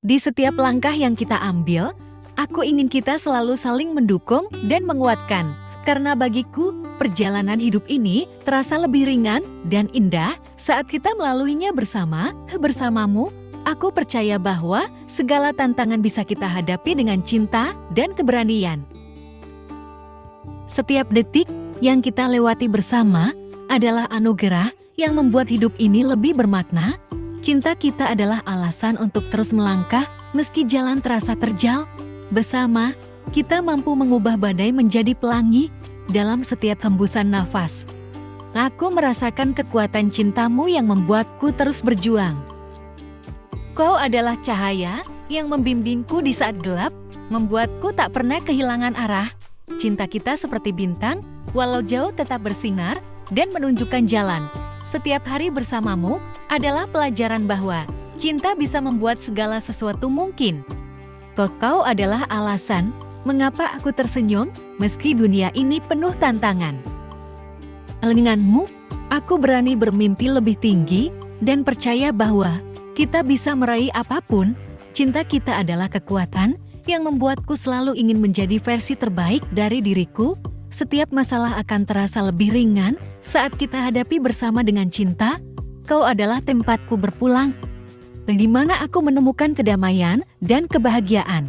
Di setiap langkah yang kita ambil, aku ingin kita selalu saling mendukung dan menguatkan. Karena bagiku, perjalanan hidup ini terasa lebih ringan dan indah saat kita melaluinya bersama. Bersamamu, aku percaya bahwa segala tantangan bisa kita hadapi dengan cinta dan keberanian. Setiap detik yang kita lewati bersama adalah anugerah yang membuat hidup ini lebih bermakna. Cinta kita adalah alasan untuk terus melangkah meski jalan terasa terjal. Bersama, kita mampu mengubah badai menjadi pelangi dalam setiap hembusan nafas. Aku merasakan kekuatan cintamu yang membuatku terus berjuang. Kau adalah cahaya yang membimbingku di saat gelap, membuatku tak pernah kehilangan arah. Cinta kita seperti bintang, walau jauh tetap bersinar dan menunjukkan jalan. Setiap hari bersamamu adalah pelajaran bahwa cinta bisa membuat segala sesuatu mungkin. Kau adalah alasan mengapa aku tersenyum meski dunia ini penuh tantangan. Denganmu, aku berani bermimpi lebih tinggi dan percaya bahwa kita bisa meraih apapun. Cinta kita adalah kekuatan yang membuatku selalu ingin menjadi versi terbaik dari diriku. Setiap masalah akan terasa lebih ringan saat kita hadapi bersama dengan cinta. Kau adalah tempatku berpulang, di mana aku menemukan kedamaian dan kebahagiaan.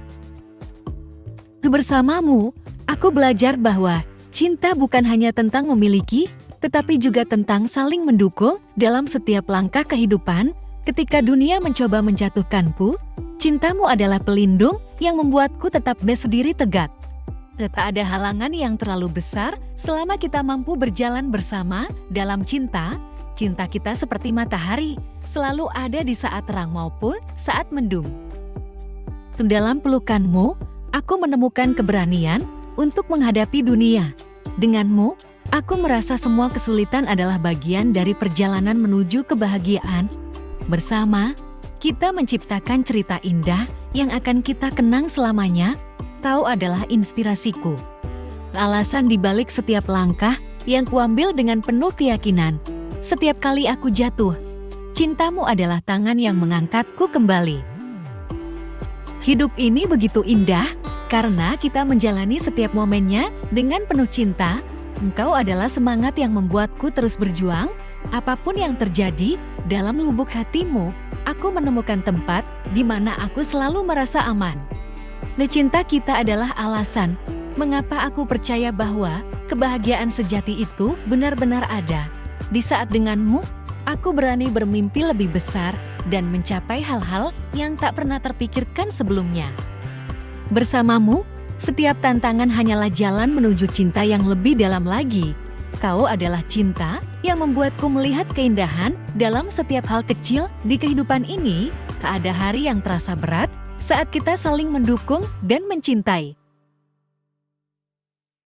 Bersamamu, aku belajar bahwa cinta bukan hanya tentang memiliki, tetapi juga tentang saling mendukung dalam setiap langkah kehidupan. Ketika dunia mencoba menjatuhkanku, cintamu adalah pelindung yang membuatku tetap berdiri tegak. Tak ada halangan yang terlalu besar selama kita mampu berjalan bersama dalam cinta. Cinta kita seperti matahari, selalu ada di saat terang maupun saat mendung. Dalam pelukanmu, aku menemukan keberanian untuk menghadapi dunia. Denganmu, aku merasa semua kesulitan adalah bagian dari perjalanan menuju kebahagiaan. Bersama, kita menciptakan cerita indah yang akan kita kenang selamanya. Kau adalah inspirasiku, alasan dibalik setiap langkah yang kuambil dengan penuh keyakinan. Setiap kali aku jatuh, cintamu adalah tangan yang mengangkatku kembali. Hidup ini begitu indah karena kita menjalani setiap momennya dengan penuh cinta. Engkau adalah semangat yang membuatku terus berjuang. Apapun yang terjadi, dalam lubuk hatimu, aku menemukan tempat di mana aku selalu merasa aman. Cinta kita adalah alasan mengapa aku percaya bahwa kebahagiaan sejati itu benar-benar ada. Di saat denganmu, aku berani bermimpi lebih besar dan mencapai hal-hal yang tak pernah terpikirkan sebelumnya. Bersamamu, setiap tantangan hanyalah jalan menuju cinta yang lebih dalam lagi. Kau adalah cinta yang membuatku melihat keindahan dalam setiap hal kecil di kehidupan ini. Tak ada hari yang terasa berat saat kita saling mendukung dan mencintai.